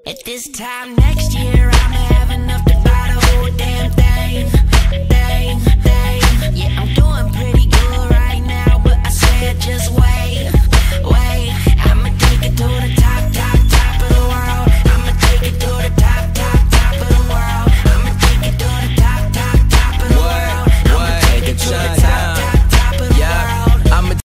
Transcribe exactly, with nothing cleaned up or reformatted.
At this time next year, I'ma have enough to buy the whole damn thing, thing, thing.